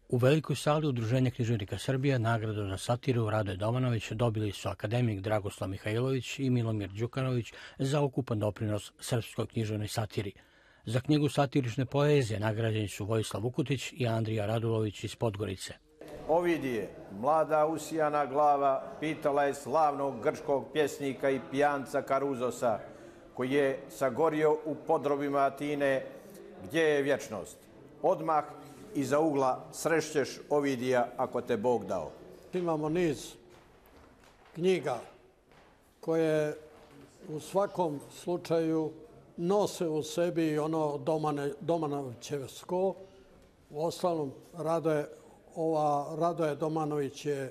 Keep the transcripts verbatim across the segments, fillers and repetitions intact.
U velikoj sali Udruženja književnika Srbije nagradu za satiru Radoje Domanović dobili su akademik Dragoslav Mihajlović i Milomir Đukanović za ukupan doprinos srpskoj književnoj satiri. Za knjigu satirične poezije nagrađeni su Vojislav Vukutić i Andrija Radulović iz Podgorice. Ovidije, mlada usijana glava, pitala je slavnog grčkog pjesnika i pijanca Karuzosa, koji je sagorio u podrobima Atine, gdje je vječnost. Odmah iza ugla srešćeš Ovidija ako te Bog dao. Imamo niz knjiga koje u svakom slučaju nose u sebi ono Domanovićevsko. U ostalom, Radoje, ova Radoje Domanović je,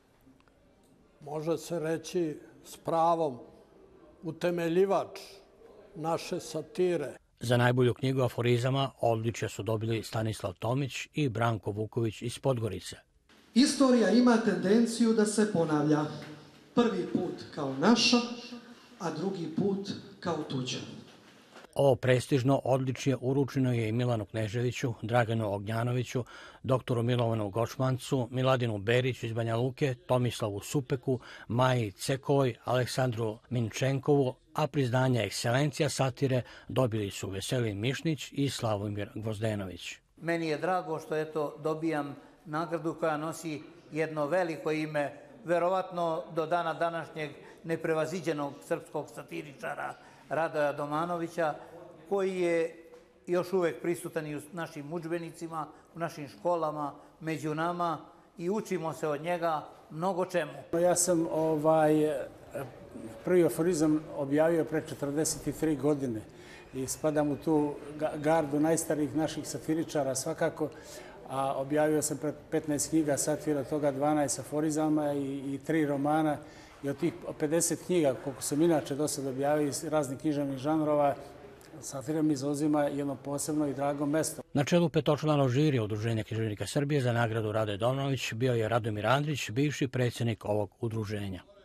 može se reći, s pravom utemeljivač naše satire. Za najbolju knjigu aforizama odličja su dobili Stanislav Tomić i Branko Vuković iz Podgorice. Istorija ima tendenciju da se ponavlja. Prvi put kao naša, a drugi put kao tuđa. Ovo prestižno odličje uručeno je i Milanu Kneževiću, Draganu Ognjanoviću, doktoru Milovanu Gočmancu, Miladinu Beriću iz Banja Luke, Tomislavu Supeku, Maji Cekovoj, Aleksandru Minčenkovu, a priznanja Ekscelencija satire dobili su Veselin Mišnić i Slavomir Gvozdenović. Meni je drago što eto dobijam nagradu koja nosi jedno veliko ime, verovatno do dana današnjeg neprevaziđenog srpskog satiričara Radoja Domanovića, koji je još uvek prisutan i u našim udžbenicima, u našim školama, među nama i učimo se od njega mnogo čemu. Ja sam ovaj, prvi aforizam objavio pre četrdeset tri godine i spadam u tu gardu najstarijih naših satiričara svakako, a objavio sam pre petnaest knjiga satira, toga dvanaest aforizama i, i tri romana. I od tih pedeset knjiga, koliko sam inače do sada objavio iz raznih književnih žanrova, satira mi zauzima jedno posebno i drago mesto. Na čelu petočlanog žirija Udruženja književnika Srbije za nagradu Radoje Domanović bio je Radomir Andrić, bivši predsjednik ovog udruženja.